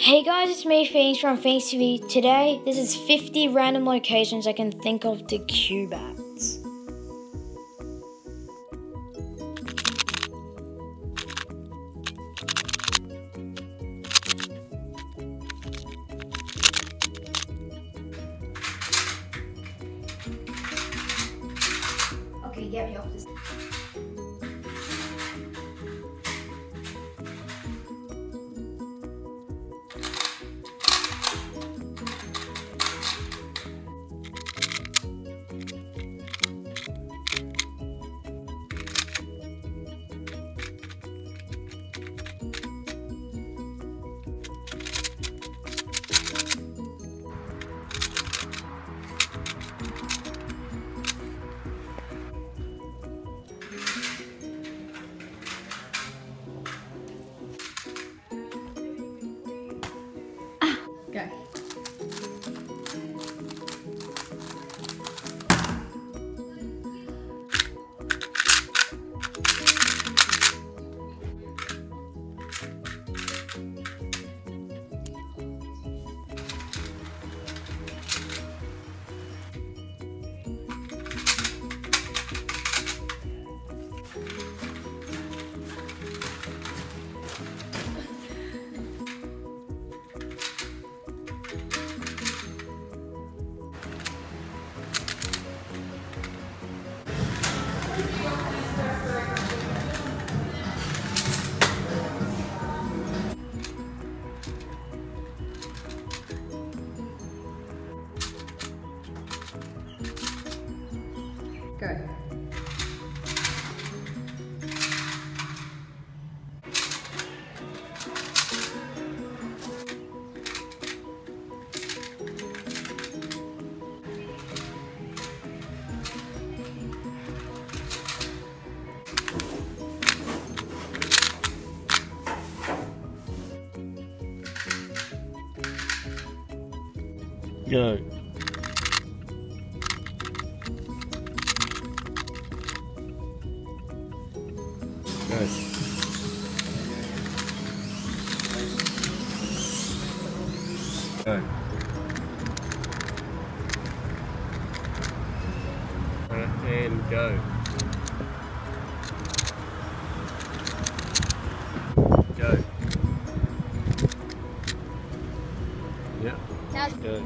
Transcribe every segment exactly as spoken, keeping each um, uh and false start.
Hey guys, it's me, Phoenix from Phoenix T V. Today, this is fifty random locations I can think of to cube at. Okay, get me off this. Go. Go. Go. Go. Go. And go. Go. Yeah. Go.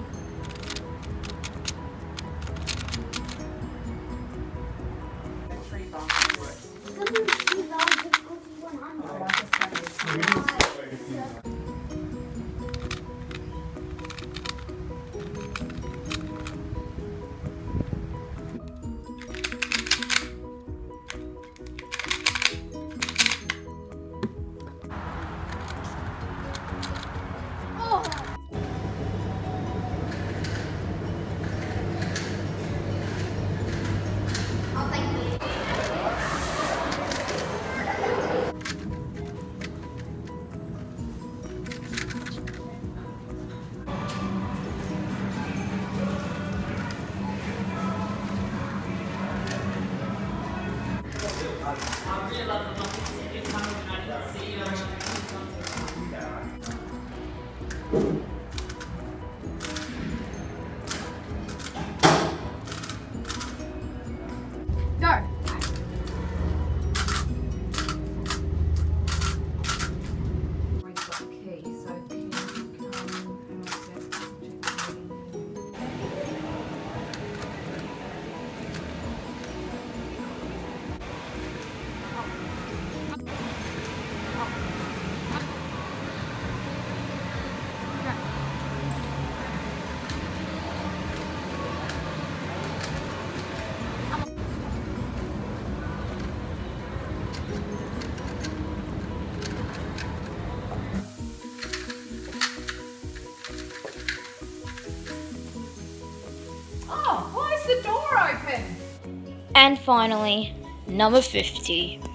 Go. We've got a key, so can you come and access Oh, why is the door open? And finally, number fifty.